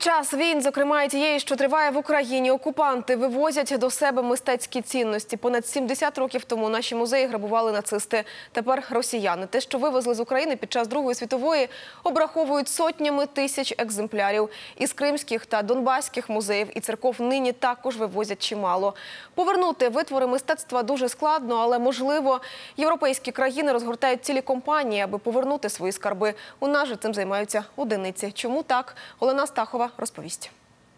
час війн, зокрема і тієї, що триває в Україні, окупанти вивозять до себе мистецькі цінності. Понад 70 років тому наші музеї грабували нацисти. Тепер росіяни. Те, що вивезли з України під час Другої світової, обраховують сотнями тисяч екземплярів. Із кримських та донбаських музеїв і церков нині також вивозять чимало. Повернути витвори мистецтва дуже складно, але, можливо, європейські країни розгортають цілі компанії, аби повернути свої скарби. У нас же цим займаються одиниці. Чому так? Олена Астахова розповість.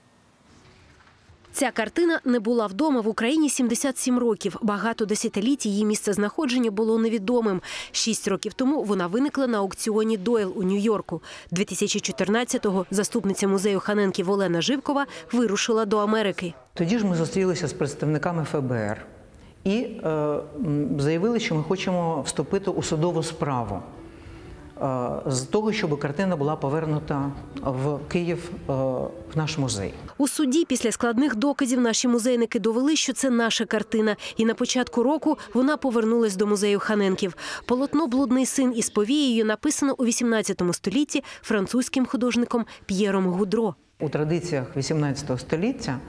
Ця картина не була вдома в Україні 77 років. Багато десятиліть її місцезнаходження було невідомим. 6 років тому вона виникла на аукціоні Дойл у Нью-Йорку. 2014-го заступниця музею Ханенків Олена Живкова вирушила до Америки. Тоді ж ми зустрілися з представниками ФБР і заявили, що ми хочемо вступити у судову справу з того, щоб картина була повернута в Київ, в наш музей. У суді після складних доказів наші музейники довели, що це наша картина. І на початку року вона повернулась до музею Ханенків. Полотно «Блудний син» із повією написано у 18 столітті французьким художником П'єром Гудро. У традиціях 18 століття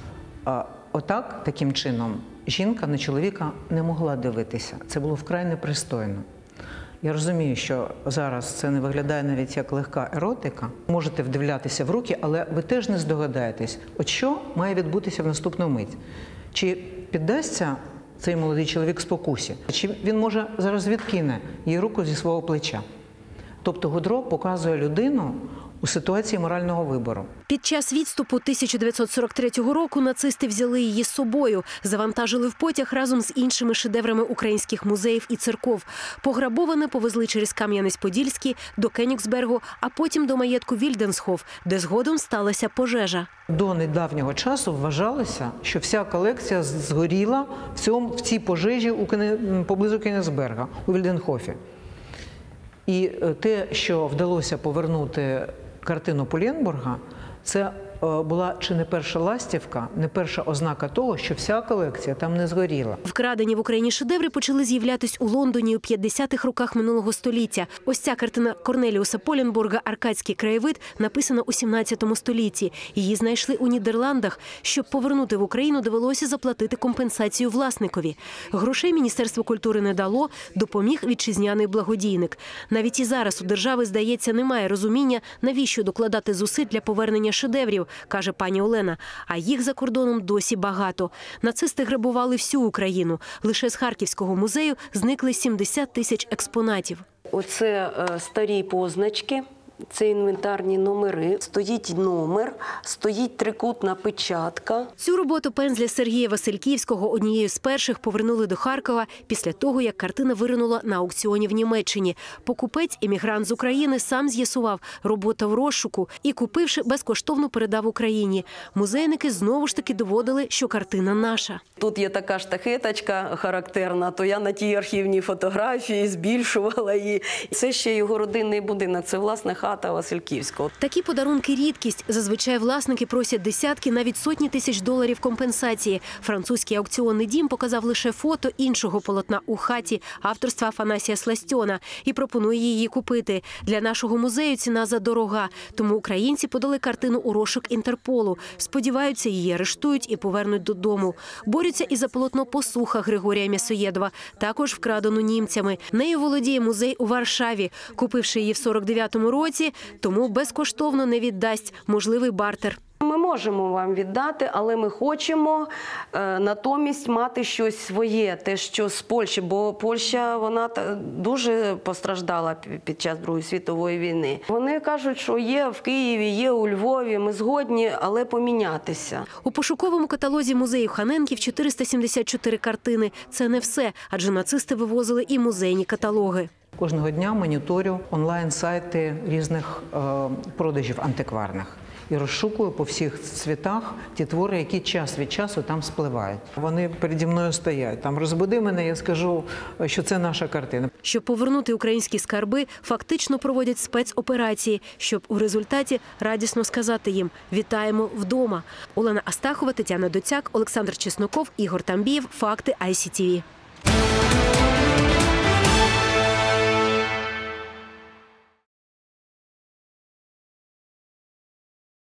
таким чином, жінка на чоловіка не могла дивитися. Це було вкрай непристойно. Я розумію, що зараз це не виглядає навіть як легка еротика. Можете вдивлятися в руки, але ви теж не здогадаєтесь, от що має відбутися в наступну мить. Чи піддасться цей молодий чоловік спокусі? Чи він, може, зараз відкине її руку зі свого плеча? Тобто Гудро показує людину у ситуації морального вибору. Під час відступу 1943 року нацисти взяли її з собою, завантажили в потяг разом з іншими шедеврами українських музеїв і церков. Пограбоване повезли через Кам'янець-Подільський до Кенігсбергу, а потім до маєтку Вільденсхоф, де згодом сталася пожежа. До недавнього часу вважалося, що вся колекція згоріла в цій пожежі поблизу Кенігсберга, у Вільденхофі. І те, що вдалося повернути картину Пуленбурга, це була чи не перша ластівка, не перша ознака того, що вся колекція там не згоріла. Вкрадені в Україні шедеври почали з'являтись у Лондоні у 50-х роках минулого століття. Ось ця картина Корнеліуса Пуленбурга «Аркадський краєвид» написана у 17 столітті. Її знайшли у Нідерландах. Щоб повернути в Україну, довелося заплатити компенсацію власникові. Грошей Міністерство культури не дало, допоміг вітчизняний благодійник. Навіть і зараз у держави, здається, немає розуміння, навіщо докладати зусиль для повернення шедеврів, каже пані Олена. А їх за кордоном досі багато. Нацисти грабували всю Україну. Лише з Харківського музею зникли 70 тисяч експонатів. Оце старі позначки. Це інвентарні номери. Стоїть номер, стоїть трикутна печатка. Цю роботу пензля Сергія Васильківського однією з перших повернули до Харкова після того, як картина виринула на аукціоні в Німеччині. Покупець, емігрант з України, сам з'ясував – робота в розшуку і, купивши, безкоштовно передав Україні. Музейники знову ж таки доводили, що картина наша. Тут є така штахеточка характерна, то я на тій архівній фотографії збільшувала її. Це ще його родинний будинок, це власне хата Васильківського. Такі подарунки – рідкість. Зазвичай власники просять десятки, навіть сотні тисяч доларів компенсації. Французький аукціонний дім показав лише фото іншого полотна у хаті авторства Афанасія Сластьона і пропонує її купити. Для нашого музею ціна задорога, тому українці подали картину у розшук Інтерполу. Сподіваються, її арештують і повернуть додому. Борються і за полотно «Посуха» Григорія М'ясоєдова, також вкрадену німцями. Нею володіє музей у Варшаві. Купивши її в 49-му році, тому безкоштовно не віддасть. Можливий бартер. Ми можемо вам віддати, але ми хочемо натомість мати щось своє, те, що з Польщі, бо Польща, вона дуже постраждала під час Другої світової війни. Вони кажуть, що є в Києві, є у Львові, ми згодні, але помінятися. У пошуковому каталозі музею Ханенків 474 картини. Це не все, адже нацисти вивозили і музейні каталоги. Кожного дня моніторю онлайн-сайти різних продажів антикварних і розшукую по всіх світах ті твори, які час від часу там спливають. Вони переді мною стоять. Там розбуди мене, я скажу, що це наша картина. Щоб повернути українські скарби, фактично проводять спецоперації, щоб у результаті радісно сказати їм «Вітаємо вдома». Олена Астахова, Тетяна Доцяк, Олександр Чесноков, Ігор Тамбієв. Факти ICTV.